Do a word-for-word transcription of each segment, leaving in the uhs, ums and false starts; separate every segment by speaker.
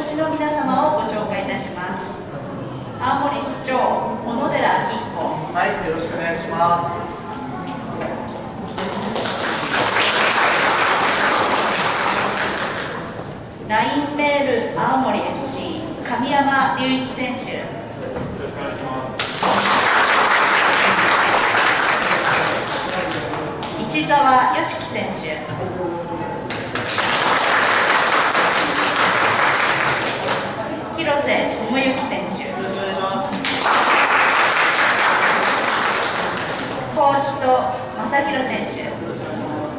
Speaker 1: 越しの皆様をご紹介いたします。青森市長、小野寺金子。
Speaker 2: はい、よろしくお願いします。
Speaker 1: ラインメール青森 エフシー 神山隆一選手。
Speaker 3: よろしくお願いします。
Speaker 1: 石澤良樹選手。広瀬智之選手。
Speaker 2: よろしくお願いします。
Speaker 1: 高志と正弘選手。
Speaker 2: よろしくお願いします。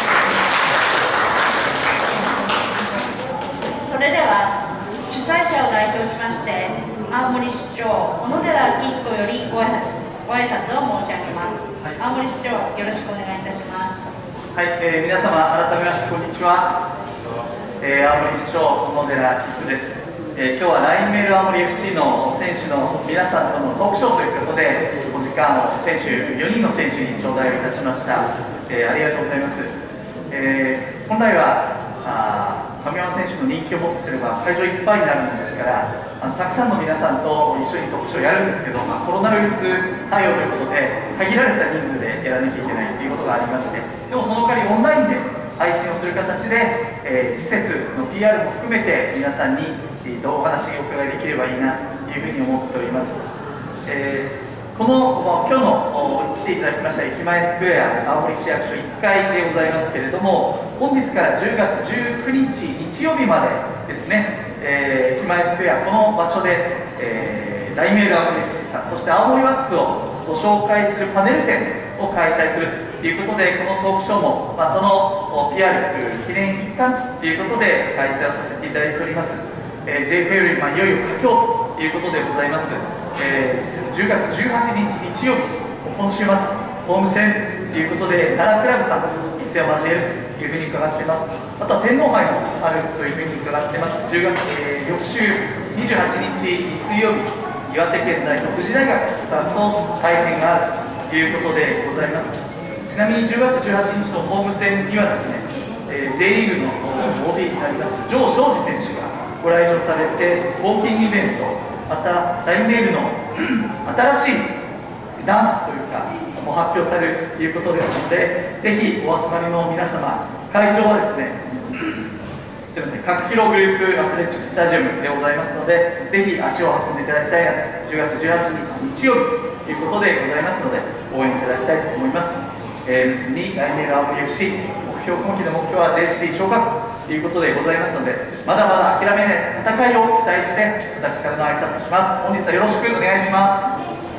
Speaker 1: それでは主催者を代表しまして青森市長小野寺金子よりご挨拶ご挨拶を申し上げます。はい、青森市長よろしくお願いいたします。
Speaker 2: はい、えー、皆様改めましてこんにちは。えー、青森市長小野寺金子です。えー、今日は ライン メール青森 エフシー の選手の皆さんとのトークショーということでお時間を選手よにんの選手に頂戴をいたしました。えー、ありがとうございます。えー、本来はあ神山選手の人気をもってすれば会場いっぱいになるものですからあのたくさんの皆さんと一緒にトークショーをやるんですけど、まあ、コロナウイルス対応ということで限られた人数でやらなきゃいけないということがありまして、でもその代わりオンラインで配信をする形で、えー、施設の ピーアール も含めて皆さんに、えー、お話をお伺いできればいいなというふうに思っております。えーこの今日の来ていただきました駅前スクエア青森市役所いっかいでございますけれども、本日からじゅうがつじゅうくにち日曜日までですね、えー、駅前スクエアこの場所で、えー、ラインメール青森 エフシー さんそして青森ワッツをご紹介するパネル展を開催するということで、このトークショーも、まあ、その ピーアール 記念一環ということで開催をさせていただいております。えー、ジェイエフエル まあ、いよいよ佳境ということでございます。えー、じゅうがつじゅうはちにち日曜日、今週末、ホーム戦ということで、奈良クラブさん、一戦を交えるというふうに伺っています。あとは天皇杯もあるというふうに伺っています。じゅうがつ、えー、翌週にじゅうはちにち水曜日、岩手県大の富士大学さんと対戦があるということでございます。ちなみにじゅうがつじゅうはちにちのホーム戦にはですね、えー、J リーグの オービー になります城彰二選手がご来場されて、ウォーキングイベント、また ライン メールの新しいダンスというかも発表されるということですので、ぜひお集まりの皆様、会場はですねすみません、角広グループアスレチックスタジアムでございますので、ぜひ足を運んでいただきたいなと、じゅうがつじゅうはちにち日曜日ということでございますので、応援いただきたいと思います。えー、結びに ライン メール青森 エフシー 目標、今期の目標は ジェイエスティー 昇格ということでございますので、まだまだ諦めない戦いを期待して私からの挨拶をします。本日はよろしくお願いします。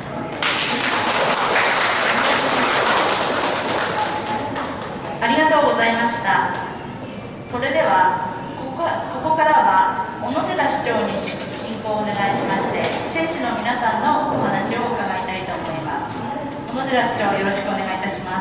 Speaker 1: ありがとうございました。それではここ、ここからは小野寺市長に進行をお願いしまして、選手の皆さんのお話を伺いたいと思います。小野寺市長、よろしくお願いいたします。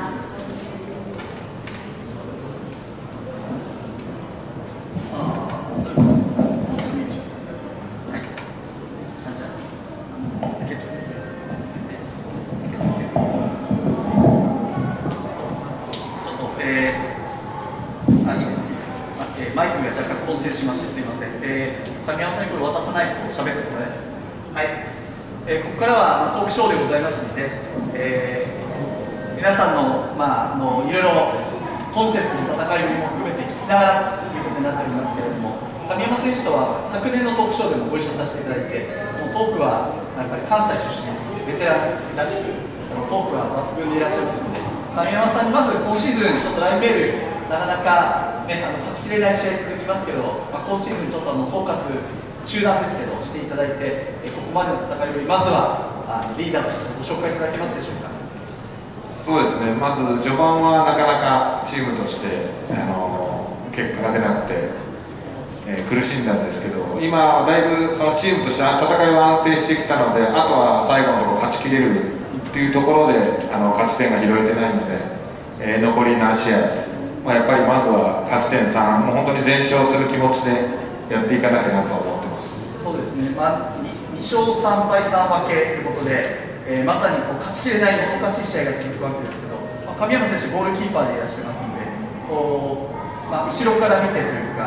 Speaker 2: マイクが若干混成しましてすいません。えー、神山さんにこれ渡さないと喋ってもらえないです。はい。えー、ここからはトークショーでございますので、えー、皆さんのまああのいろいろ今節の戦いも含めて聞きながらということになっておりますけれども、神山選手とは昨年のトークショーでもご一緒させていただいて、もうトークはやっぱり関西出身ですのでベテランらしくトークは抜群でいらっしゃいますので、神山さんにまず今シーズンちょっとラインメールなかなか、ね、あの勝ちきれない試合続きますけど、まあ、今シーズンちょっとあの総括中断ですけどしていただいて、えここまでの戦いよりまずはあのリーダーとしてご紹介いただけますでしょうか。
Speaker 3: そうですね、まず序盤はなかなかチームとしてあの結果が出なくて、えー、苦しんだんですけど、今だいぶそのチームとして戦いは安定してきたので、あとは最後のところ勝ちきれるっていうところであの勝ち点が拾えてないので、えー、残り何試合、まあ、やっぱりまずは勝ち点さん、もう本当に全勝する気持ちでやっていかなきゃなと思ってます。
Speaker 2: そうですね、まあ、にしょうさんはいさん分けということで、えー、まさにこう勝ちきれないもどかしい試合が続くわけですけど、まあ、神山選手、ゴールキーパーでいらっしゃいますので、こうまあ、後ろから見てというか、あ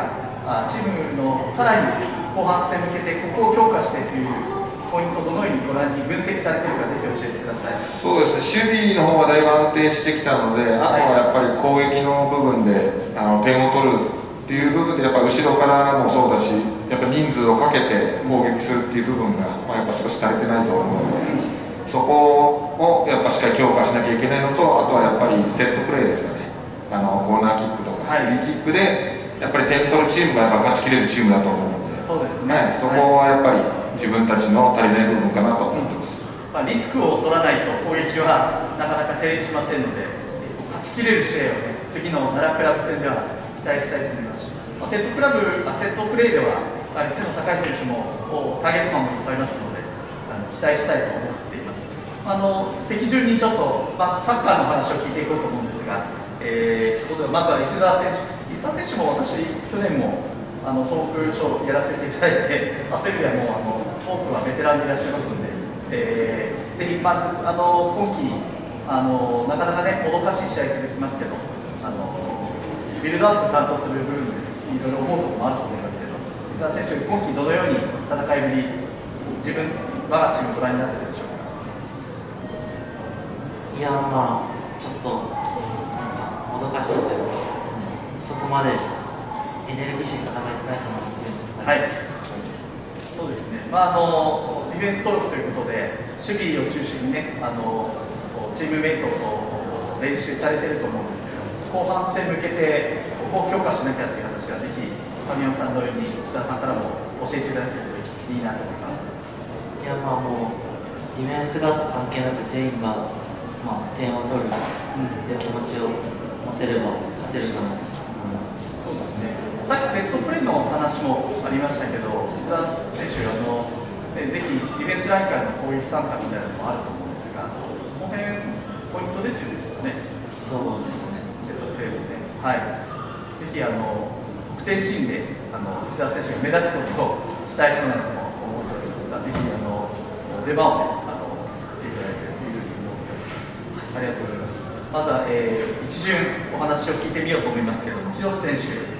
Speaker 2: あチームのさらに後半戦向けてここを強化してというポイント、どのようにご覧に分析されているか、ぜひ教えてください。
Speaker 3: そうですね、守備の方はだいぶ安定してきたので、あとはやっぱり攻撃の部分であの点を取るっていう部分で、やっぱ後ろからもそうだし、やっぱ人数をかけて攻撃するっていう部分が、まあ、やっぱ少し足りてないと思うので、そこをやっぱしっかり強化しなきゃいけないのと、あとはやっぱりセットプレーですよね、あのコーナーキックとか、フリーキックでやっぱり点取るチームがやっぱ勝ちきれるチームだと思うので、
Speaker 2: そうですね、
Speaker 3: はい、そこはやっぱり自分たちの足りない部分かなと思ってます。
Speaker 2: まあ、リスクを取らないと攻撃はなかなか成立しませんので、勝ちきれる試合を、ね、次の奈良クラブ戦では期待したいと思いますし、まあ、セットクラブ、あセットプレーではやはり背の高い選手もターゲットマンもいっぱいいますので、あの期待したいと思っています。あの席順にちょっと、まずサッカーの話を聞いていこうと思うんですが、えー、そこでまずは石澤選手、石澤選手も私、去年もあのトークショーやらせていただいて、まあ、そういう意味ではもうあのトークはベテランでいらっしゃいますので、えー、ぜひまずあの今季あのなかなかねもどかしい試合続きますけど、あのビルドアップ担当する部分でいろいろ思うところもあると思いますけど、石澤選手、今季どのように戦いぶり、自分我がチームご覧になっているでしょうか。
Speaker 4: いやまあちょっとなんかもどかしいというか、そこまでエネルギッシュに戦えてないかなというのがあります。
Speaker 2: はい、そうですね、まあ、あのディフェンス登録ということで、守備を中心にね、あのチームメイトと練習されていると思うんですけど、後半戦向けて、ここを強化しなきゃっていう話は、ぜひ、神山さんのように、石澤さんからも教えていただけるといいなと思います。
Speaker 4: いやまあもうディフェンスが関係なく全員が、まあ、点を取るっていう気持ちを持てれば勝てるかなと思います。
Speaker 2: そうですね、さっきセットプレーの話もありましたけど、石澤選手あの、ぜひディフェンスラインからの攻撃参加みたいなのもあると思うんですが、その辺ポイントですよね。
Speaker 4: そうですね。
Speaker 2: セットプレーですね。はい。ぜひあの得点シーンであの石澤選手が目立つことを期待したいなと思っておりますが、ぜひあの出番を、ね、あの作っていただいてというふうに思っております。ありがとうございます。まずは、えー、一巡お話を聞いてみようと思いますけれども、広瀬選手。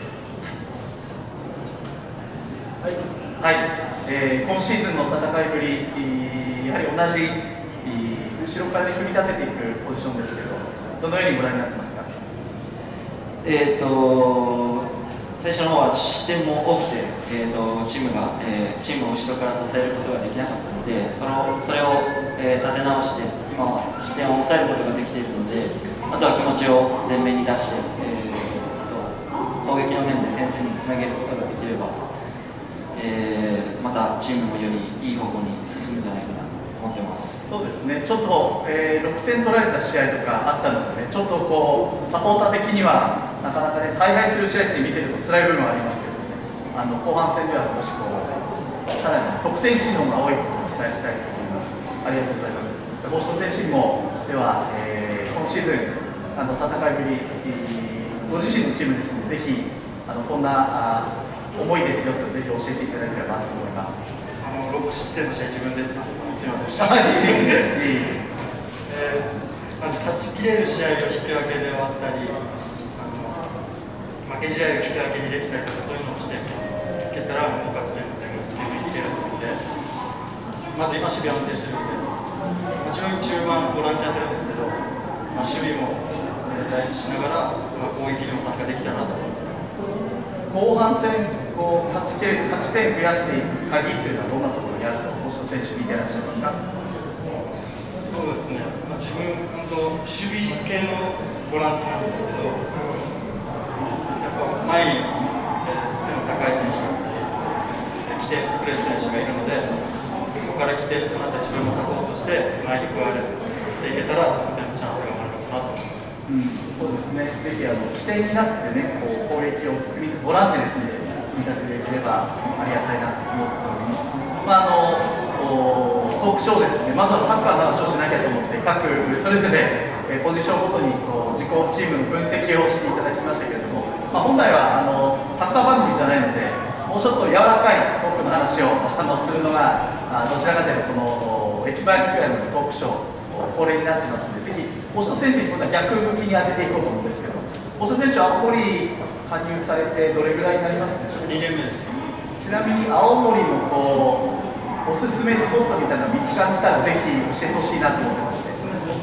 Speaker 2: はい。はい。えー、今シーズンの戦いぶり、やはり同じ後ろから組み立てていくポジションですけど、どのようにご覧になってますか。
Speaker 5: えーと最初の方は失点も多くて、えー、とチームが、えー、チームを後ろから支えることができなかったので、そのそれを、えー、立て直して、今は失点を抑えることができているので、あとは気持ちを前面に出して、えー、と攻撃の面で点数につなげることができれば、えー、またチームもよりいい方向に進むんじゃないかなと思ってます。
Speaker 2: そうですね、ちょっと、えー、ろくてん取られた試合とかあったので、ね、ちょっとこうサポーター的にはなかなかね大敗する試合って見てると辛い部分はありますけどね、あの後半戦では少しこうさらに得点シーンの方が多いことを期待したいと思います。ありがとうございます。星野選手にもでは、えー、今シーズンあの戦いぶり、ご自身のチームですので、ぜひあのこんなあ思いですよとぜひ教えていただければと思います。
Speaker 6: あのろく失点の試合自分です。すみませんでした。
Speaker 2: えー、
Speaker 6: まず勝ちきれる試合を引き分けで終わったり、あの負け試合を引き分けにできたりとか、そういうのをしていけたら、もっと勝ち点の点が十分いけると思うので、まず今、守備安定してるので、もちろん中盤、ボランチやってるんですけど、まあ、守備も大事しながら、まあ、攻撃にも参加できたなと思ってます。
Speaker 2: 後半戦こう勝ち点勝ち点増やしていく鍵というのはどんなところにあると星野選手見ていらっしゃいますか。
Speaker 6: そうですね、まあ、自分本当守備系のボランチなんですけど、やっぱ前に、えー、背の高い選手が来て作れる選手がいるので、そこから来てその後自分もサポートして前に加えていけたら得点のチャンスが生まれるかなと思います。
Speaker 2: うん、そうですね。ぜひあの起点になってね、こう攻撃を組みボランチですので組み立てていければありがたいなと思っております。まああのトークショーですね。まずはサッカーの話をしなきゃと思って各それぞれえポジションごとにこう自己チームの分析をしていただきましたけれども、まあ、本来はあのサッカー番組じゃないので、もうちょっと柔らかいトークの話をあのするのがあどちらかというとこの駅前スクラムのトークショー恒例になってますので、ぜひ星野選手に今度は逆向きに当てていこうと思うんですけど、星野選手は青森加入されてどれぐらいになりますでしょうか。
Speaker 6: にねんめです。
Speaker 2: ちなみに青森のこうおすすめスポットみたいなの見つかったらぜひ教えてほしいなと思ってまして。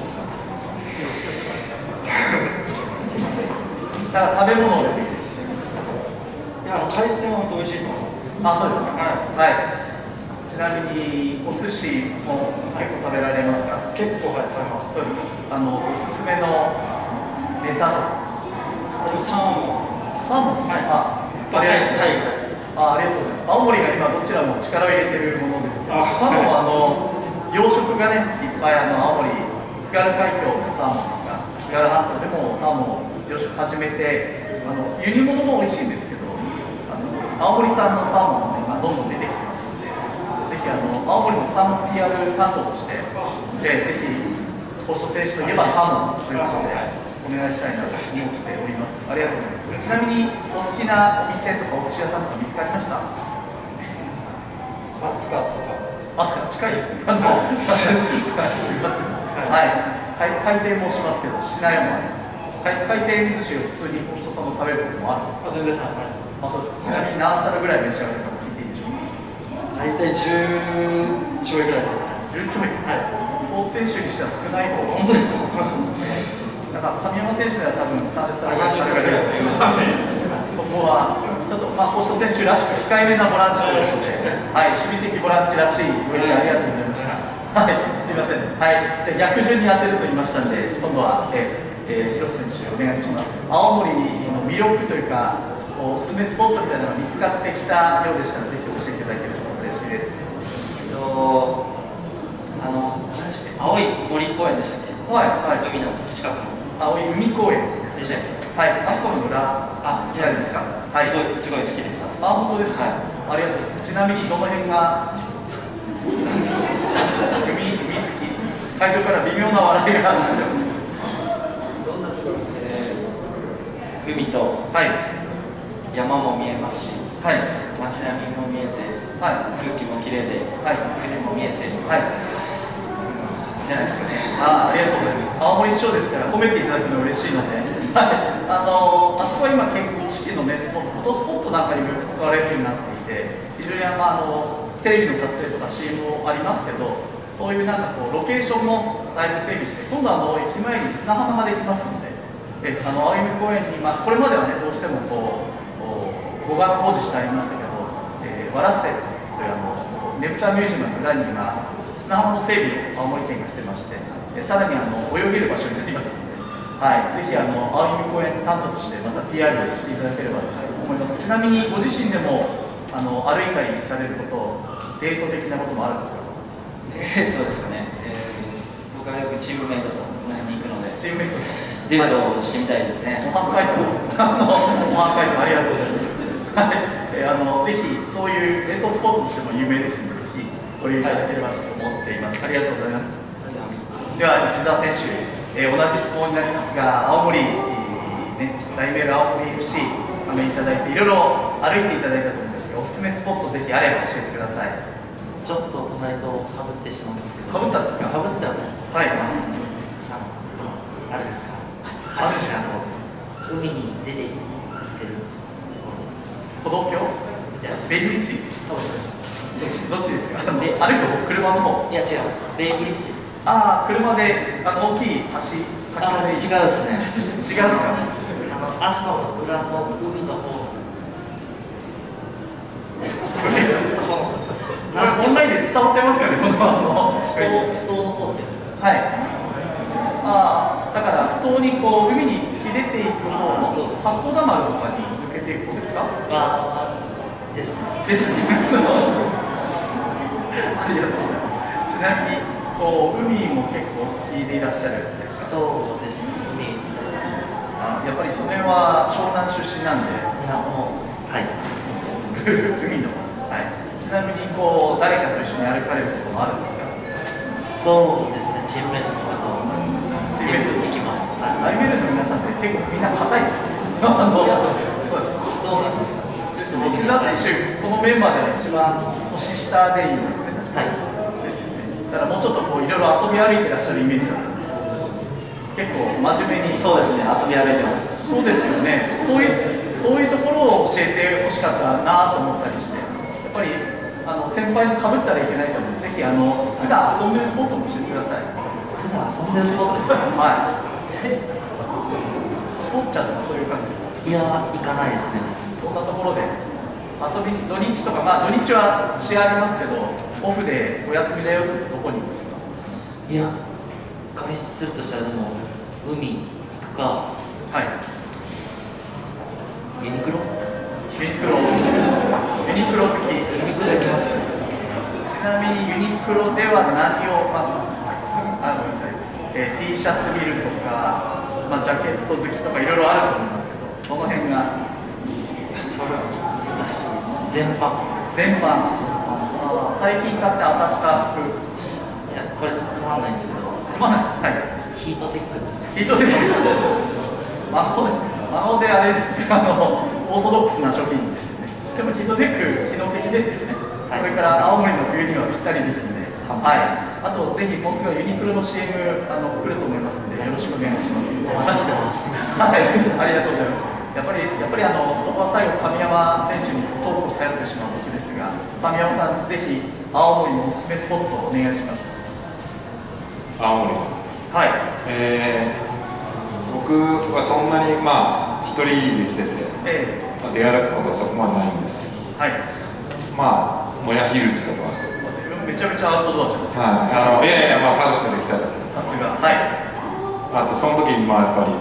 Speaker 2: だから食べ物でもいいですし。
Speaker 6: いや、あの海鮮は本当美味しいと思います。
Speaker 2: あ、そうですか。
Speaker 6: は
Speaker 2: はい。ちなみにお寿司も結構食べられますか。
Speaker 6: い。結構はい食べます。
Speaker 2: そうですか。あのおすすめのネタとか。
Speaker 6: 僕サーモン。
Speaker 2: サーモン。
Speaker 6: はい。
Speaker 2: あ、
Speaker 6: タイタイぐらいです。
Speaker 2: あ、ありがとうございます。青森が今どちらも力を入れてるものですけど、
Speaker 6: あ
Speaker 2: サーモンはあの養殖がねいっぱいあの青森津軽海峡のサーモンとか津軽半島でもサーモンを養殖始めて、あの輸入物も美味しいんですけど、あの青森産のサーモンも今どんどん出てきてますので、ぜひあの青森のサーモン ピーアール 担当として、でぜひポスト選手といえばサーモンということでお願いしたいなと思っております。ありがとうございます。ちなみにお好きなお店とかお寿司屋さんとか見つかりました？
Speaker 6: マスカットとか。
Speaker 2: マスカ近いですね。あのはい、回転もしますけど、しないもあります。回転寿司を普通にポストさんも食べることもあるんですか？
Speaker 6: あ、全然はい。
Speaker 2: あ、そうです。ちなみに何皿ぐらい召し上がるかも聞いていいでしょうか？
Speaker 6: 大体じゅうちょいぐらいですね。
Speaker 2: じゅうちょい。
Speaker 6: はい。
Speaker 2: スポーツ選手にしては少ない方。
Speaker 6: 本当ですか？
Speaker 2: なんか神山選手では多分さんじゅっさい
Speaker 6: さんじゅっさいぐらいという
Speaker 2: そこはちょっとまあポスト選手らしく控えめなボランチということで、はい、守備的ボランチらしいご意見ありがとうございました。はい、すみません。はい、じゃあ逆順に当てると言いましたんで、今度はえー、広瀬選手お願いします。青森の魅力というかおすすめスポットみたいなのが見つかってきたようでしたらぜひ教えていただけると嬉しいです。
Speaker 5: えっとあの何でしたっけ、青い森公園でしたっけ？
Speaker 2: はいはい。
Speaker 5: 海の近くの
Speaker 2: 青い海公園
Speaker 5: でしたっけ？
Speaker 2: はい、あそこの裏
Speaker 5: あ、
Speaker 2: 違いですか？はい。
Speaker 5: すごいすごい好きです。あそこ。
Speaker 2: あ、本当ですか。ありがとうございます。ちなみにどの辺が海、海好き。会場から微妙な笑いが出てます。
Speaker 5: どんなところで海と
Speaker 2: はい
Speaker 5: 山も見えますし、
Speaker 2: はい
Speaker 5: 街並みも見えて、
Speaker 2: はい
Speaker 5: 空気もきれいで、
Speaker 2: はい
Speaker 5: 船も見えて、
Speaker 2: はい。
Speaker 5: じゃないですかね。
Speaker 2: あ、ありがとうございます。青森市長ですから褒めていただくの嬉しいので、はい。あのあそこは今健康式のねスポット、フォトスポットなんかにもよく使われるようになっていて、非常にあのあのテレビの撮影とか シーエム もありますけど、そういうなんかこうロケーションもだいぶ整備して、今度はあの駅前に砂浜ができますので、えあの青海公園に、まあ、これまではねどうしてもこう護岸工事してありましたけど、えー、ワラッセというあのねぶたミュージアムの裏に今砂浜の整備を青森県がしてまして、えさらにあの泳げる場所になりますので、はい、ぜひあの青海公園担当としてまた ピーアール していただければと思います。ちなみにご自身でもあの歩いたりされること、デート的なこともあるんですか？
Speaker 5: えーっとですね、えー、僕はよくチームメイトとその辺に行くので、
Speaker 2: チームメイト
Speaker 5: デートをしてみたいですね。
Speaker 2: 模範解答、あの模範解答ありがとうございます。はい、えー、あのぜひそういうデートスポットとしても有名ですので、ぜひご利用いただければと思っています。ありがとうございます。では石澤選手、えー、同じ質問になりますが、青森、ね、ライメール青森 エフシー 加盟いただいていろいろ歩いていただいたと思うんですが、おすすめスポットぜひあれば教えてください。
Speaker 4: ちょっと隣とかぶってしまうんですけど。
Speaker 2: かぶったんですか？
Speaker 4: かぶってはないです。
Speaker 2: はい。
Speaker 4: あのあるじゃないですか。
Speaker 2: ある
Speaker 4: 橋があの海に出て行ってる
Speaker 2: 歩道橋
Speaker 4: みたいな。
Speaker 2: ベイブリッジ
Speaker 4: 多分そうです。
Speaker 2: どっちですか？歩
Speaker 4: で
Speaker 2: く方、車の方。
Speaker 4: いや違います。ベイブリッジ。
Speaker 2: ああ、車であの大きい橋、
Speaker 4: あ、違うですね。
Speaker 2: 違うっすか？
Speaker 4: あのあそこの裏の海の方。
Speaker 2: これオンラインで伝わってますかね、このあの
Speaker 4: 不当の方ってやつか。
Speaker 2: はい。ああ、だから不当にこう海に突き出ていく方の
Speaker 4: そう
Speaker 2: 八甲田丸とかに抜けていく方ですか？
Speaker 4: あですね。
Speaker 2: ですね。ありがとうございます。ちなみにこう海も結構好きでいらっしゃるんですか？
Speaker 4: そうですね。海大好きです。
Speaker 2: あ、やっぱりそれは湘南出身なんで。
Speaker 4: いやもうはい。
Speaker 2: 海の。はい。ちなみにこう誰かと一緒に歩かれることもあるんですか？
Speaker 4: そうですね。チームメイトとかと
Speaker 2: チームメイトと
Speaker 4: 行きます。
Speaker 2: ライベルの皆さんって結構みんな硬いですね。あのそうです。
Speaker 4: どうなんですか。
Speaker 2: ですね。石澤選手、このメンバーでは一番年下でいいんですね。
Speaker 4: はい。
Speaker 2: ですよね。だからもうちょっとこういろいろ遊び歩いてらっしゃるイメージだったんですけど、結構真面目に。
Speaker 5: そうですね、遊び歩いてます。
Speaker 2: そうですよね。そういうそそういうところを教えてほしかったなと思ったりして、やっぱりあの先輩にかぶったらいけないと思うので、ぜひあの普段遊んでるスポットも教えてください。
Speaker 4: 普段遊んでるスポットですか？
Speaker 2: はい。スポッチャとかそういう感じですか？
Speaker 4: いや、行かないですね。
Speaker 2: こんなところで遊び土日とか、まあ土日は試合ありますけど、オフでお休みだよってどこに行く？
Speaker 4: いや、外出するとしたらでも海行くか。
Speaker 2: はい。
Speaker 4: ユニクロ？
Speaker 2: ユニクロ。ユニクロ好き。ユ
Speaker 4: ニクロ行きます。
Speaker 2: ちなみにユニクロでは何を、まあ、靴、あ、ごめんなさい、えー、T シャツ見るとか、まあ、ジャケット好きとかいろいろあると思いますけど、その辺が。
Speaker 4: それはちょっと難しい。全般。
Speaker 2: 全般。あ、最近買って当たった服。
Speaker 4: いや、これちょっとつまんないんですけど。
Speaker 2: つまんない。はい。
Speaker 4: ヒートテックですね。
Speaker 2: ヒートテック。魔法で、魔法であれですね。あの、オーソドックスな商品ですよね。でもヒートテック機能的ですよね。はい、これから青森の冬にはぴったりですので。はい。あとぜひもうすぐユニクロの シーエム あの来ると思いますのでよろしくお願いします。
Speaker 4: お待ちしてます。
Speaker 2: はい。ありがとうございます。やっぱりやっぱりあのそこは最後神山選手にトークを頼ってしまう僕ですが、神山さんぜひ青森のおすすめスポットをお願いします。
Speaker 3: 青森さん。はい。えー僕はそんなにまあ一人で来てて、ええ、まあ、出歩くことはそこまでないんですけど、はい、まあもやヒルズとか
Speaker 2: めちゃめちゃアウトドアじゃないですか。
Speaker 3: はい、あのいやいや、まあ、家族で来た時とか、
Speaker 2: さすが、はい、
Speaker 3: あとその時にまあやっぱり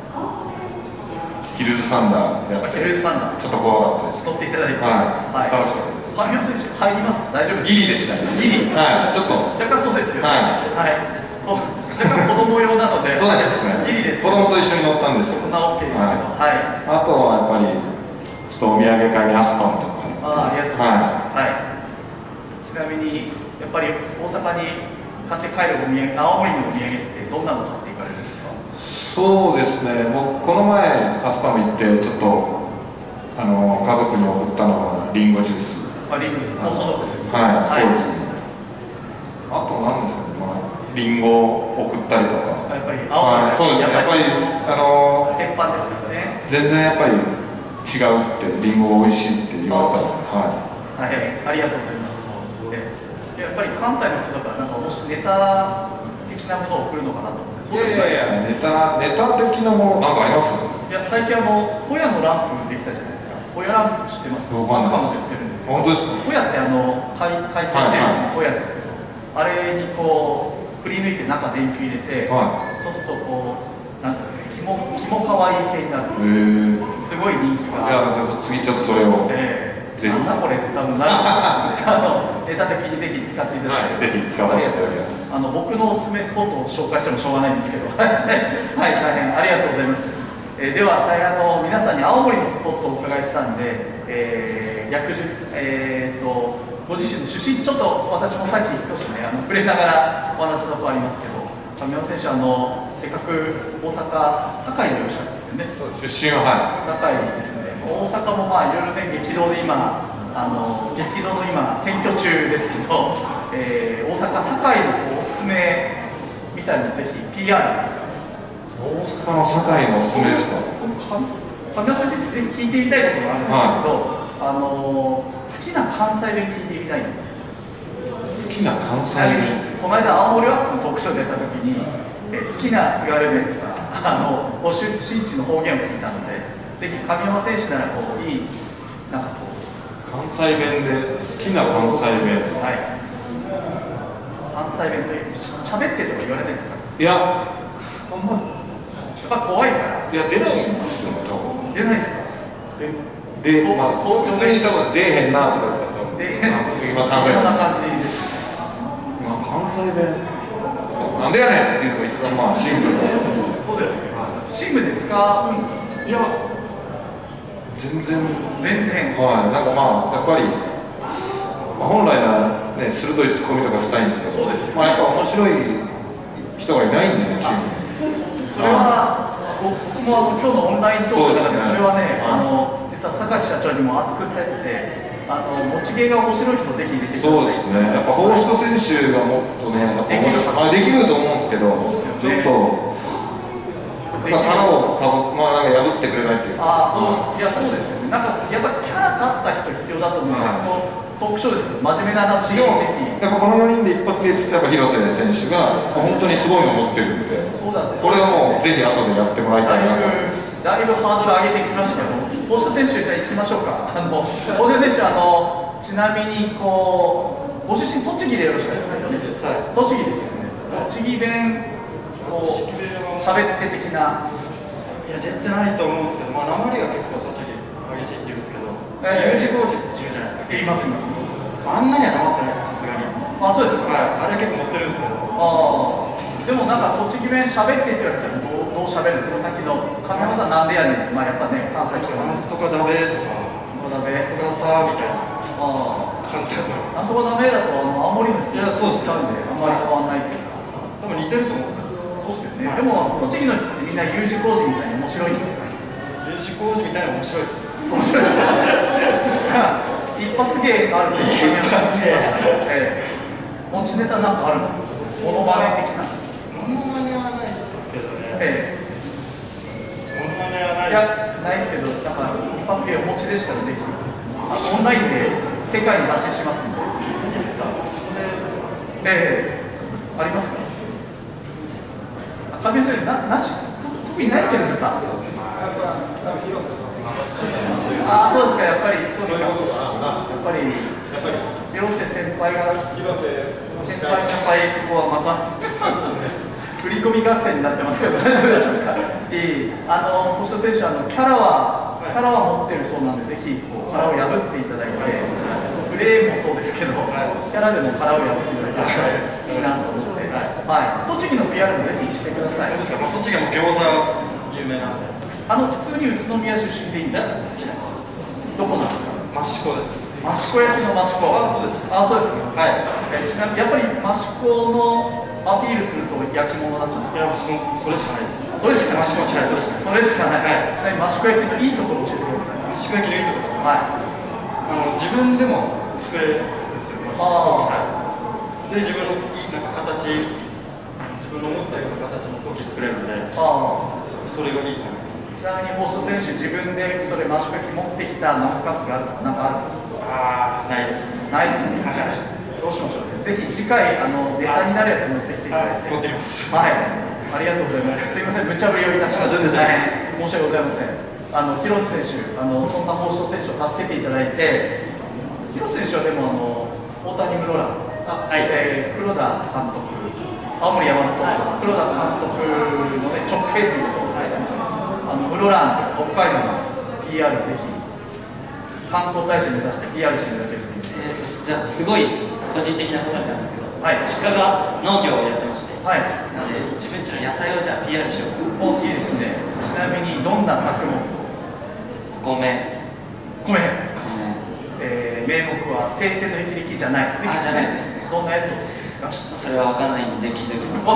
Speaker 3: ヒルズサンダーやって
Speaker 2: ヒルズサンダー
Speaker 3: ちょっと怖かったです。
Speaker 2: 乗っていただいて、
Speaker 3: はい、はい、楽しかったです。
Speaker 2: 神山選手入りますか？大丈夫？
Speaker 3: ギリでしたね。
Speaker 2: ギリ、
Speaker 3: はい、ちょっと
Speaker 2: 若干そうですよ。
Speaker 3: はい、
Speaker 2: はい。若干子供用なので、
Speaker 3: そうですね。
Speaker 2: ギリです。
Speaker 3: 子供と一緒に乗ったんですけど。
Speaker 2: そんな OK ですけど、はい。
Speaker 3: あとはやっぱりちょっとお土産買いにアスパムとか。
Speaker 2: ああ、ありがとうございます。はい。ちなみにやっぱり大阪に買って帰るお土産、青森のお土産ってどんなの買っていかれるんですか？
Speaker 3: そうですね。僕この前アスパム行ってちょっとあの家族に送ったのはリンゴジュース。
Speaker 2: あ、リンゴ、オーソドックス。
Speaker 3: はい、そうですね。あと何ですかね。まあリンゴを送ったりとか。
Speaker 2: やっぱり青森、はい、
Speaker 3: そうですね。やっぱりあの
Speaker 2: 鉄板ですからね。
Speaker 3: 全然やっぱり違うってリンゴが美味しいって言われたんですね。
Speaker 2: はい。はい、ありがとうございます。やっぱり関西の人だからなんかもしネタ的なものを送るのかなと思って。
Speaker 3: いやいやいや、ネタネタ的なものなんかあります？
Speaker 2: いや、最近あのホヤのランプできたじゃないですか。ホヤランプ知ってます？アスパムで売ってるんですけど。
Speaker 3: 本当ですか？
Speaker 2: ホヤってあの海海鮮生物のホヤですけど、はいはい、あれにこうくり抜いて中電球入れて、はい、そうするとこうなんていうの、気も気も可愛い系になるんですよ。すごい人気が。
Speaker 3: いや、じゃあ次ちょっとそれを。
Speaker 2: えーなんだこれって多分なると思うんですね。あのネタ的にぜひ使っていただいて、
Speaker 3: はい、ぜひ使わせていただきます。
Speaker 2: あの僕のおすすめスポットを紹介してもしょうがないんですけど、はい、大変ありがとうございます。えー、では大変あの皆さんに青森のスポットをお伺いしたんで、えー、逆順えー、とご自身の出身ちょっと私もさっき少しねあの触れながらお話したところありますけど、神山選手あのせっかく大阪堺でいらっしゃるんですよね。
Speaker 3: そう出身ははい。
Speaker 2: 堺ですね。大阪もまあいろいろね激動で今あの激動の今選挙中ですけど、えー、大阪堺のおすすめみたいなのぜひ ピーアール ですか。
Speaker 3: 大阪の堺のおすすめですか。
Speaker 2: 神山先生にぜひ聞いてみたいことがあるんですけど、はい、あの好きな関西弁聞いてみたいんですよ。
Speaker 3: 好きな関西弁。
Speaker 2: この間青森ワッツのトークショーでやった時に、えー、好きな津軽弁とかあのご出身地の方言を聞いたので、ぜひ神山選手ならこういいなんかこう
Speaker 3: 関西弁で好きな関西弁。
Speaker 2: はい。関西弁というしゃべってとか言われないですか？
Speaker 3: いや、あんま
Speaker 2: やっぱ怖いから。
Speaker 3: いや出ないんですよね多分。
Speaker 2: 出ないですか？
Speaker 3: で、で、まあ普通に多分出えへんなとか言ったら。
Speaker 2: 出えへん。
Speaker 3: 今関西弁。
Speaker 2: そんな感じです。
Speaker 3: 今関西弁。なんでやねんっていうのが一番まあシンプル。
Speaker 2: そうですね。シンプルで使うんですか？いや。
Speaker 3: 全然
Speaker 2: 全然
Speaker 3: はい、なんかまあやっぱり、まあ、本来ならね鋭いツッコミとかしたいんですけど、
Speaker 2: そうです、
Speaker 3: まあやっぱ面白い人がいないんでねチーム
Speaker 2: に。それは僕もあの今日のオンライントークの中でそれはね、あの実は坂井社長にも熱く伝えてて、あの持ち芸が面白い人ぜひ入れてください。
Speaker 3: そうですね。やっぱ法師選手がもっとねやっぱできる、まあ、できると思うんですけど、ちょっとまあ、殻をかぶ、まあ、なんか破ってくれないっていうか。
Speaker 2: ああ、そう、いや、そうですよね。なんか、やっぱりキャラ立った人必要だと思うので、こうトークショーですけど、真面目な話をぜひ。
Speaker 3: やっぱこのよにんで一発芸って言ったら広瀬選手が本当にすごいの持ってるんで、
Speaker 2: そうだね、
Speaker 3: これはもうぜひ後でやってもらいたいなと思います。
Speaker 2: だいぶハードル上げてきましたけど、星田選手、じゃあ行きましょうか。あの星田選手、あのちなみにこう、ご出身、栃木でよろしかったですかね。栃木ですよね。栃木弁を喋って的な。
Speaker 6: いや、出てないと思うんですけど、まあ、訛りが結構栃木激しいって言うんですけど、
Speaker 2: えー
Speaker 6: U 字工事いるじゃないですか。
Speaker 2: いますいます。
Speaker 6: あんなにはなまってないですよ、さすがに。
Speaker 2: あ、そうですか。
Speaker 6: はい、あれ結構持ってるんですけど。
Speaker 2: ああ、でもなんか栃木弁喋ってって言われてたらどうどう喋るんですか。さっきの神山さんなんでやねんって、まあやっぱね関西
Speaker 6: なん
Speaker 2: 人
Speaker 6: とかダメとか、
Speaker 2: なんとかダメ。
Speaker 6: なんとかさみたいな
Speaker 2: ああ、
Speaker 6: 感じだと思います。
Speaker 2: なんとかダメだとあの青森の人
Speaker 6: いやそうです
Speaker 2: 使うんであんまり変わんないっていうか。
Speaker 6: 多分似てると思うんですよ。
Speaker 2: そうですよね。
Speaker 6: はい
Speaker 2: でも栃木の人ってみんな U 字工事みたいに面白いんですよね。
Speaker 6: U 字工事みたいな面白いです。
Speaker 2: 面白いですか。一発芸あるっていう
Speaker 6: 一発芸
Speaker 2: ええ、持ちネタなんかあるんですか。モノマネ的な。
Speaker 6: モノマネはないですけどね。
Speaker 2: え
Speaker 6: モノマネは
Speaker 2: え、い
Speaker 6: ないです。
Speaker 2: やないですけど、なんか一発芸お持ちでしたらぜひあオンラインで世界に発信しますんで。
Speaker 6: いいですか。それ
Speaker 2: ええ、ありますか。あ、神谷さんななし特にないけどさ。ああ、そうですか。やっぱりそうですか。やっぱり広瀬先輩が先輩やっぱりそこはまた振り込み合戦になってますけど大丈夫でしょうか。いい、あの星野選手、あのキャラはキャラは持ってるそうなんで、ぜひこう殻を破っていただいて、プレーもそうですけど、キャラでも殻を破っていただけるといいなと思って、はい、栃木の ピーアール もぜひしてください。
Speaker 6: 栃木も餃子有名なんで。
Speaker 2: あの普通に宇都宮出身でいいんですか。
Speaker 6: 違います。
Speaker 2: どこなんですか。
Speaker 6: 益子です。
Speaker 2: 益子焼きの益子。
Speaker 6: あ、そうです。
Speaker 2: あ、そうですか。
Speaker 6: はい。
Speaker 2: えちなみにやっぱり益子のアピールすると焼き物だと。
Speaker 6: いや、もうそのそれしかないです。
Speaker 2: それしかない。
Speaker 6: 益子違い、それしかない。
Speaker 2: それしかない。
Speaker 6: はい
Speaker 2: ちなみに益子焼きのいいところを教えてください。
Speaker 6: 益子焼きのいいところですか。
Speaker 2: はい。
Speaker 6: あの自分でも作れるんですよ。益子
Speaker 2: あ
Speaker 6: はい。で、自分のいいなんか形、自分の思ったような形の陶器作れるんで、
Speaker 2: あ
Speaker 6: それがいいと思います。
Speaker 2: ちなみに星野選手、自分でそれ益子焼き持ってきたマグカップがあるとかなんかあるんですか。
Speaker 6: ああ、ないですね。
Speaker 2: ないっすね。
Speaker 6: はい。
Speaker 2: どうしましょうね。ぜひ次回あのネタになるやつ持ってきていただいて。
Speaker 6: 持ってきます。
Speaker 2: はい。ありがとうございます。すいません、無茶ぶりをいたしました。
Speaker 6: 全然大
Speaker 2: はい申し訳ございません。あの広瀬選手、あのそんな星野選手を助けていただいて、広瀬選手はでもあの大谷室蘭、あ、はい、えー、黒田監督、青森山田と、黒田監督の、ね、直系ということですね。あの室蘭、北海道の ピーアール ぜひ観光大使目指して ピーアール していただけるといいです。
Speaker 5: えーとじゃあすごい個人的なことになるんですけど、
Speaker 2: はい
Speaker 5: 実家が農業をやってまして、
Speaker 2: はい。
Speaker 5: なので自分家の野菜をじゃあ ピーアール しようかな。
Speaker 2: 大きいですね。ちなみにどんな作物を。
Speaker 5: お米、
Speaker 2: 米。
Speaker 5: 米、
Speaker 2: えー、名目は晴天の霹靂じゃないですね。
Speaker 5: あじゃないですね。
Speaker 2: どんなやつをですか。
Speaker 5: ちょっとそれは分かんないんで聞いておきます。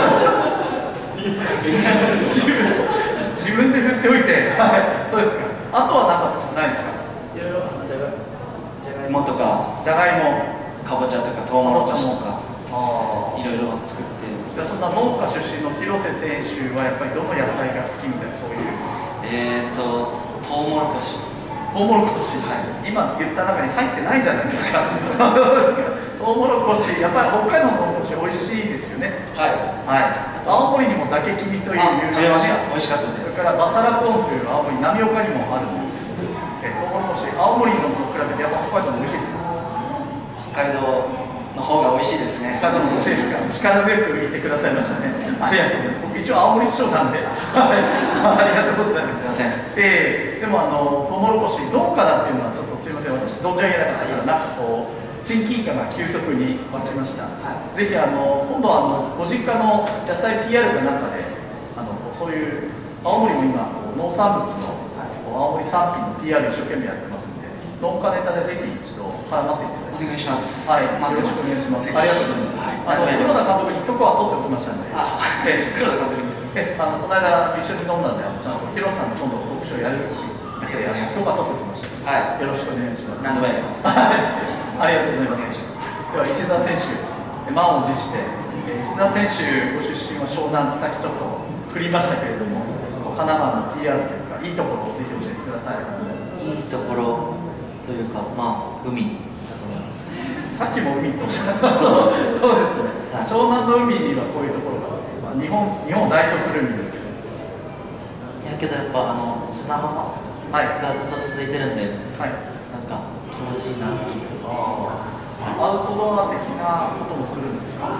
Speaker 2: 自分自分で振っておいて、はい、そうですか。あとは何か作ってないですか。
Speaker 5: いろいろじゃがじゃがいもとか
Speaker 2: じゃがいも、
Speaker 5: かぼちゃとかトウモロコシとか
Speaker 2: あ
Speaker 5: いろいろ作ってる。
Speaker 2: じゃあそんな農家出身の広瀬選手はやっぱりどの野菜が好きみたいな、そういう
Speaker 5: えーとトウモロコシ、
Speaker 2: トウモロコシ、
Speaker 5: はい、
Speaker 2: 今言った中に入ってないじゃないですか。どうですか。トウモロコシ、やっぱり北海道のトウモロコシ美味しいですよね。
Speaker 5: はい、
Speaker 2: はい。青森にもだけきみという
Speaker 5: あ食べました。
Speaker 2: ね、
Speaker 5: 美味しかったです。
Speaker 2: それからバサラコーンという青森浪岡にもあるんですけど、えトウモロコシ、青森のと比べてやっぱ北海道も美味しいですか。
Speaker 5: 北海道の方が美味しいですね。
Speaker 2: 北海道も美味しいですか。力強く言ってくださいましたね。ありがとうございます。僕一応青森市長なんで、はいありがとうございます。
Speaker 5: すいません。
Speaker 2: えー、でもあのトウモロコシ農家だっていうのはちょっとすいません、私存じ上げなかったからなんかこう親近感が急速に湧きました。
Speaker 5: は
Speaker 2: ぜひあの今度はあのご実家の野菜 ピーアール かなんかであのそういう青森も今こう農産物のこう青森産品の ピーアール 一生懸命やってますんで、農家ネタでぜひ一度絡ませていただいて。
Speaker 5: お願いします。
Speaker 2: はい、
Speaker 5: 待って
Speaker 2: よろしくお願いします。ありがとうございます。
Speaker 5: はい
Speaker 2: あの
Speaker 5: ありがとうございます
Speaker 2: 黒田監督に許可は取っておきましたので、
Speaker 5: あ、
Speaker 2: えー
Speaker 5: 黒田監督にですね。
Speaker 2: えあのこの間一緒に飲んだんで、あのちゃんと広瀬さんの今度トークショーやるっていう
Speaker 5: ありがとうございます
Speaker 2: 許可取っておきました。
Speaker 5: はい、
Speaker 2: よろしくお願いします。
Speaker 5: 何度もやります。
Speaker 2: ありがとうございます。では石澤選手、満を持して、えー石澤選手ご出身は湘南、さっきちょっと振りましたけれども、神奈川の ピーアール というか、いいところをぜひ教えてください。
Speaker 4: いいところというか、まあ、海だと思います。
Speaker 2: さっきも海とおっしゃってました。そうですね、
Speaker 4: はい、
Speaker 2: 湘南の海にはこういうところが、まあ、日本日本を代表する海ですけど。
Speaker 4: いやけどやっぱあの砂浜がずっと続いてるんで、はい、なんか気持ちいいなっていう。
Speaker 2: アウトドア的なこともするんですか？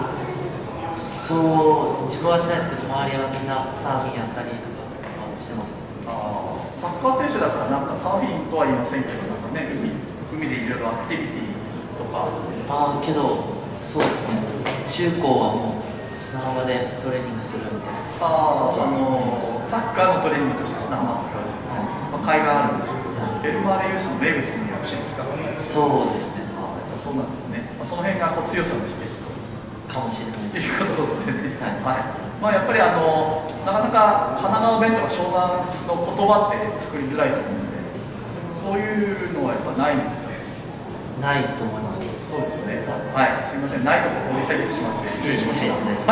Speaker 4: そうですね、自分はしないですけど、周りはみんなサーフィンやったりとかしてます、ね。
Speaker 2: あサッカー選手だからなんかサーフィンとは言いませんけど、なんかね、海海でいろいろアクティビティとか。
Speaker 4: ああけどそうですね、中高はもう砂浜でトレーニングするみたいな。
Speaker 2: ああのサッカーのトレーニングとして砂浜を使う、はいまあ、海岸あるんで、ベルマーレユースの名物になるしいですか？
Speaker 4: そうですね。
Speaker 2: あそうなんですね。まあ、その辺がこう強さの秘訣
Speaker 4: かもしれない
Speaker 2: ということでね。
Speaker 4: はい
Speaker 2: はいまあ、やっぱりあのなかなか神奈川弁とか湘南の言葉って作りづらいと思うので、そういうのはやっぱないんですか？
Speaker 4: ないと思います。
Speaker 2: そうですよね。はい、すみません、ないところを掘り下げてしまって失礼しました。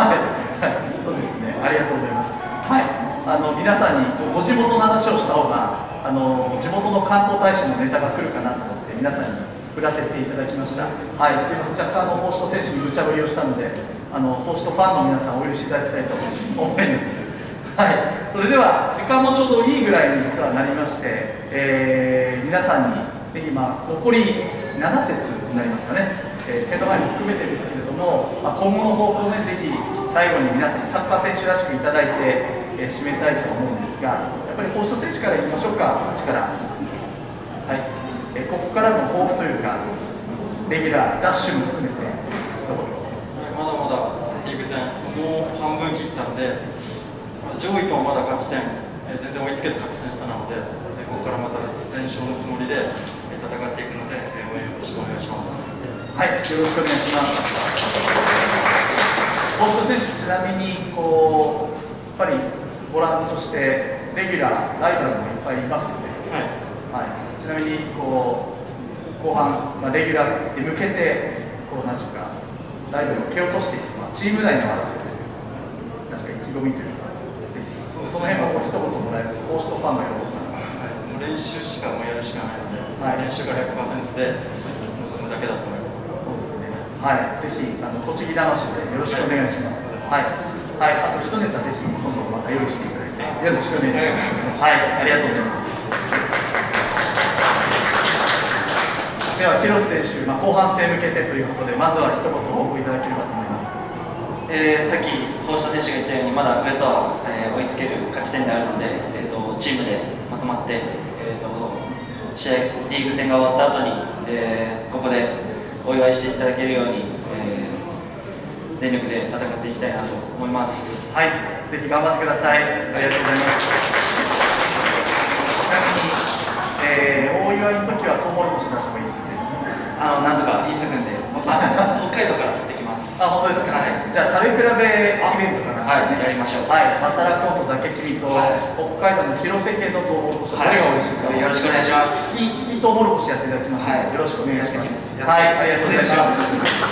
Speaker 2: はい、そうですね。ありがとうございます。はい、あの皆さんにご地元の話をした方が、あの地元の観光大使のネタが来るかなと思って皆さんに振らせていただきました。はい、すみません、若干あのフォーシト選手に無茶ぶりをしたので、あのフォーシトファンの皆さんお許しいただきたいと思います。はい、それでは時間もちょうどいいぐらいに実はなりまして、えー、皆さんにぜひまあ残りなな節になりますかね、えー、テーマも含めてですけれども、まあ、今後の抱負をねぜひ最後に皆さんにサッカー選手らしくいただいて、えー、締めたいと思うんですが、やっぱりフォーシト選手からいきましょうか。こっちから、はいえー、ここからの抱負というかレギュラーダッシュも含めて
Speaker 6: まだまだリーグ戦もう半分切ったんで、上位ともまだ勝ち点全然追いつける勝ち点差なので、ここからまた全勝のつもりで戦っていくので、応援よろしくお願いします。
Speaker 2: はい、よろしくお願いします。フォーシト選手、ちなみにこうやっぱりボランチとしてレギュラー、ライバルもいっぱいいますよね。はいはい、ちなみにこう後半、まあ、レギュラーに向けてこうなんていうかライバルを蹴落としていく、まあ、チーム内の争いですけど、なんか意気込みというか、ぜひその辺を一言もらえると、フォーシトファンが喜ぶかな。
Speaker 6: はい、もう練習しかもうやるしかないので、はい、練習が ひゃくパーセント でもうそれだけだと思います。
Speaker 2: そうですね。はい、ぜひあの栃木魂でよろしくお願いします。はい、はい、はい、あと一ネタぜひ今度また用意していただいてよろしくお願いします。はい、ありがとうございます。では広瀬選手、まあ、後半戦向けてということで、まずは一言お送りいただければと思います。
Speaker 5: えー、さっきフォーシト選手が言ったようにまだ上とは、えー、追いつける勝ち点であるので、えー、とチームでまとまって、えー、と試合リーグ戦が終わった後に、えー、ここでお祝いしていただけるように、えー、全力で戦っていきたいなと思います。
Speaker 2: はい、ぜひ頑張ってください。ありがとうございます。ちなみに、えー、大祝いの時はトウモロコシ出してもいいですね。
Speaker 5: あのなんとか言っとくんで、僕は北海道から取ってきます。
Speaker 2: あ、本当ですか。はい、じゃあ食べ比べイベントかな、
Speaker 5: はい、やりましょう。
Speaker 2: はい、マサラコントだけ君と、はい、北海道の広瀬県のトウモロコシ、どれが美味しいか、
Speaker 5: よろしくお願いします。
Speaker 2: ききトウモロコシやっていただきますので、はい、よろしくお願いします。はい、ありがとうございます。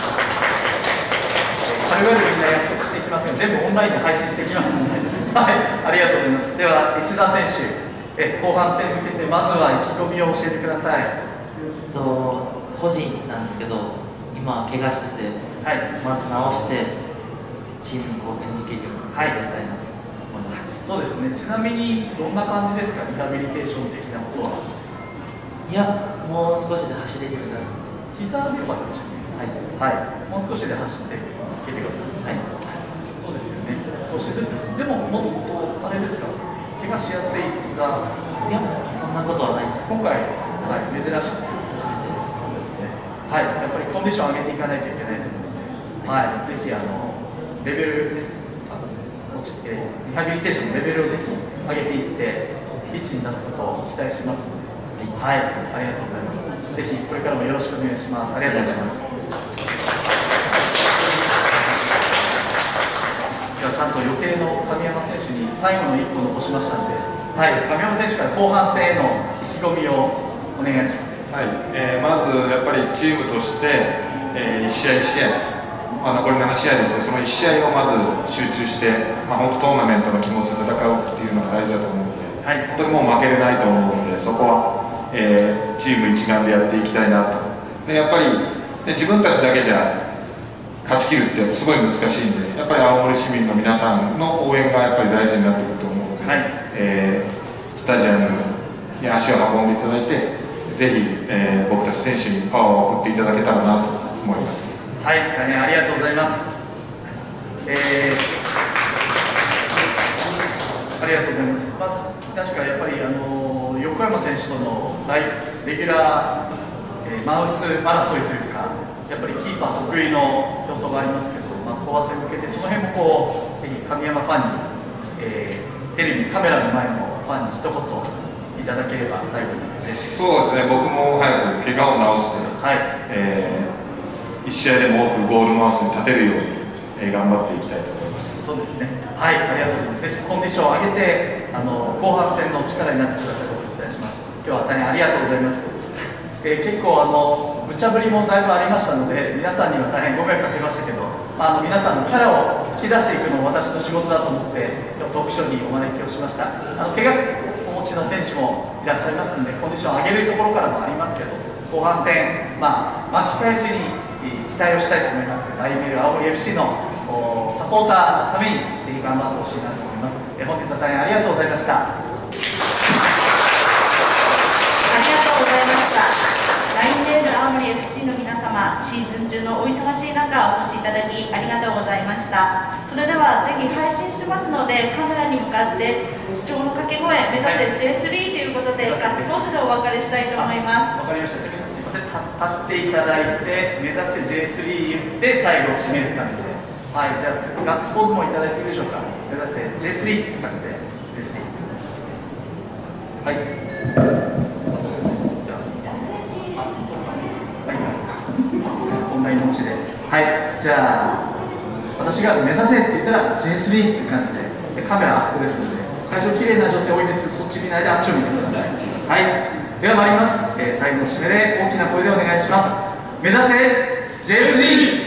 Speaker 2: 軽々みんな約束していきますが、全部オンラインで配信していきますので、はい、ありがとうございます。では石田選手、え後半戦に向けてまずは意気込みを教えてください。
Speaker 4: と個人なんですけど、今怪我してて、はい、まず治してチームに貢献できるようにやりたいなと思います。
Speaker 2: そうですね。ちなみにどんな感じですか、リハビリテーション的なことは。
Speaker 4: いや、もう少しで走れるようになる。
Speaker 2: 膝でよかったでしょうね。はい、はい、もう少しで走っていけるようになる。はい、そうですよね。少しずつ。でももともとあれですか、怪我しやすい膝。
Speaker 4: いや、そんなことはないです。
Speaker 2: 今回、はい、珍しく初めてですね。はい、やっぱりコンディション上げていかないといけないと思うので、はい、ぜひあのレベル、えー、リハビリテーションのレベルをぜひ上げていってピッチに出すことを期待しますので、はい、ありがとうございます。ぜひこれからもよろしくお願いします。ありがとうございます。ではちゃんと予定の神山選手に最後の一歩残しましたので、はい、神山選手から後半戦への意気込みをお願いします。
Speaker 3: はい、えー、まずやっぱりチームとして、えー、一試合一試合、 まあ、残りなな試合ですよ、そのいち試合をまず集中して、まあ、本当トーナメントの気持ちで戦うっていうのが大事だと思うので、はい、本当にもう負けれないと思うので、そこは、えー、チーム一丸でやっていきたいなと。でやっぱり、ね、自分たちだけじゃ勝ち切るってすごい難しいんで、やっぱり青森市民の皆さんの応援がやっぱり大事になってくると思うので、はい、えー、スタジアムに足を運んでいただいて、ぜひ、えー、僕たち選手にパワーを送っていただけたらなと思います。
Speaker 2: はい、大変ありがとうございます。えー、ありがとうございます。まず確かやっぱりあの横山選手とのライレギュラー、えー、マウス争いというか、やっぱりキーパー得意の競争がありますけど、まあ、後半戦に向けてその辺もこうぜひ神山ファンに、えー、テレビカメラの前のファンに一言いただければ最後に嬉しいです。
Speaker 3: そうですね、僕も早く怪我を治して、はい、えー、いち試合でも多くゴールマウスに立てるように、えー、頑張っていきたいと思います。
Speaker 2: そうですね、はい、ありがとうございます。ぜひコンディションを上げてあの後半戦の力になってくださいことを期待します。今日は大変ありがとうございます。えー、結構あの無茶ぶりもだいぶありましたので、皆さんには大変ご迷惑かけましたけど、まあ、あの皆さんのキャラを引き出していくのも私の仕事だと思って、今日トークショーにお招きをしました。あの怪我お持ちの選手もいらっしゃいますので、コンディションを上げるところからもありますけど、後半戦、まあ、巻き返しに期待をしたいと思いますので、ライメル青森 エフシー のサポーターのためにぜひ頑張ってほしいなと思います。え本日は大変ありがとうございました。
Speaker 1: ありがとうございました。ラインメール青森 エフシー の皆様、シーズン中のお忙しい中お越しいただきありがとうございました。それではぜひ配信してますので、カメラに向かって視聴の掛け声目指せ ジェイスリー ということでガッツポーズでお別れしたいと思います。
Speaker 2: わかりました。ちょっとすみません、立っていただいて目指せ ジェイスリー で最後締める感じで、はい、じゃあガッツポーズもいただいていいでしょうか。目指せ ジェイスリー って感じで ジェイスリー はい、あ、そうですね。じゃあ、あ、そうか、はい、こんな気持ちで、はい、じゃあ私が目指せって言ったら ジェイスリー って感じで、でカメラあそこですので、会場綺麗な女性多いですけど、そっち見ないであっちを見てください。はい、では参ります。えー、最後の締めで大きな声でお願いします。目指せ ジェイスリー